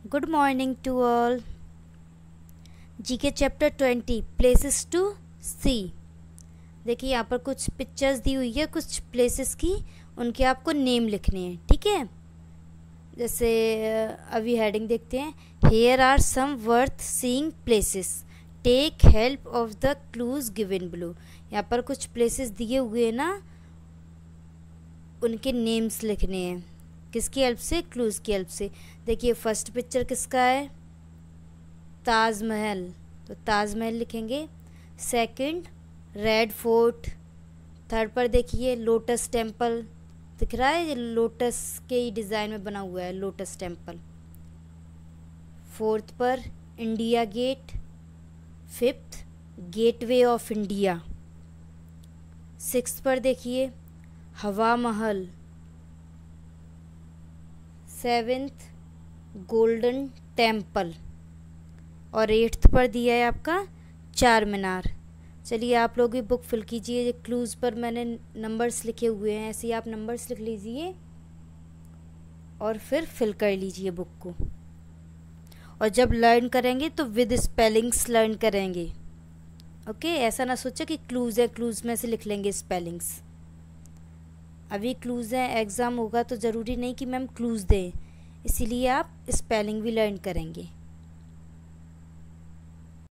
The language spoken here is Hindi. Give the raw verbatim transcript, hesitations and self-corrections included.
Good morning to all. GK chapter twenty places to see. देखिए यहाँ पर कुछ पिक्चर्स दी हुई है कुछ प्लेसेस की, उनके आपको नेम लिखने हैं, ठीक है। जैसे अभी हेडिंग देखते हैं, here are some worth seeing places, take help of the clues given below. यहाँ पर कुछ प्लेसेस दिए हुए हैं ना, उनके नेम्स लिखने हैं। किसकी हेल्प से? क्लूज की हेल्प से। देखिए फर्स्ट पिक्चर किसका है? ताजमहल, तो ताजमहल लिखेंगे। Second red fort. थर्ड पर देखिए लोटस टेम्पल, दिख रहा है, ये लोटस के ही डिज़ाइन में बना हुआ है लोटस टेम्पल। फोर्थ पर India Gate. Fifth Gateway of India. Sixth पर देखिए Hawa Mahal. Seventh Golden Temple. और एट्थ पर दिया है आपका चार मीनार। चलिए आप लोग भी बुक फिल कीजिए। क्लूज़ पर मैंने नंबर्स लिखे हुए हैं, ऐसे ही आप नंबर्स लिख लीजिए और फिर फिल कर लीजिए बुक को। और जब लर्न करेंगे तो विद स्पेलिंग्स लर्न करेंगे, ओके। ऐसा ना सोचा कि क्लूज़ है, क्लूज़ में से लिख लेंगे स्पेलिंग्स। अभी क्लूज़ है, एग्ज़ाम होगा तो ज़रूरी नहीं कि मैम क्लूज़ दें, इसीलिए आप स्पेलिंग भी लर्न करेंगे।